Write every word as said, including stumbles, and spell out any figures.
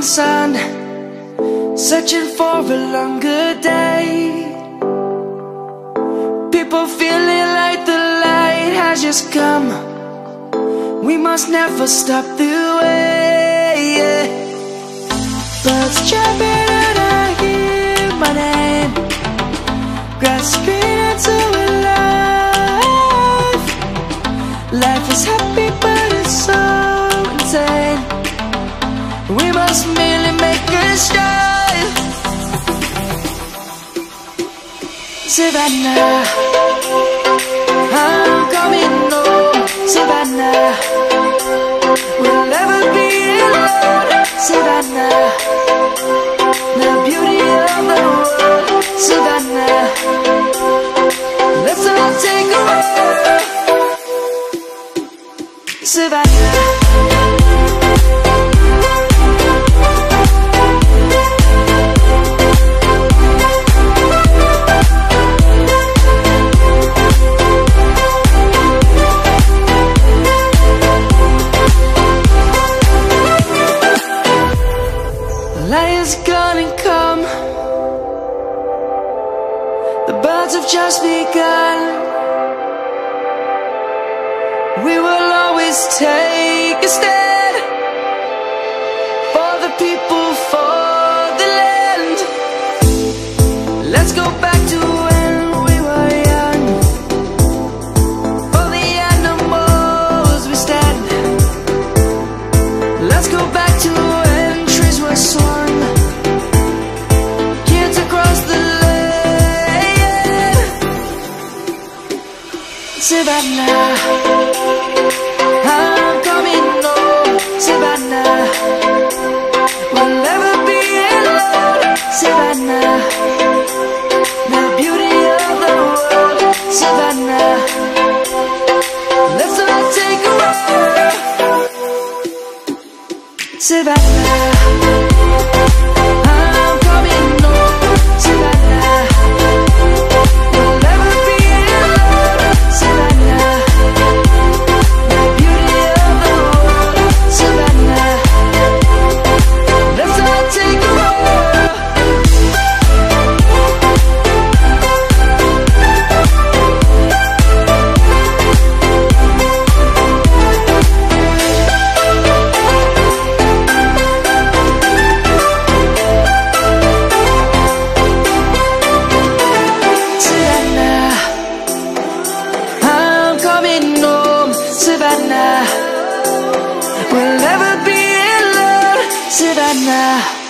sun, searching for a longer day. People feeling like the light has just come. We must never stop the way, yeah. Birds chirping and I hear my name, grasping into a life. Life is happy but it's so insane. We must merely make a start. Savannah, I'm coming home. Savannah, we'll never be alone. Savannah, the beauty of the world. Savannah, let's all take a walk. Savannah, light is gonna come. The birds have just begun. We will always take a stand for the people, for the land. Let's go back to when we were young. For the animals we stand. Let's go back to when trees were swung, kids across the land. Savannah, I'm coming home. Savannah, we'll never be alone. Savannah, the beauty of the world. Savannah, let's all take a walk. Savannah, I'm coming home. Savannah, we'll never be alone. Savannah, the beauty of the world. Savannah, let's all take a walk. Savannah, we'll never be alone. Savannah.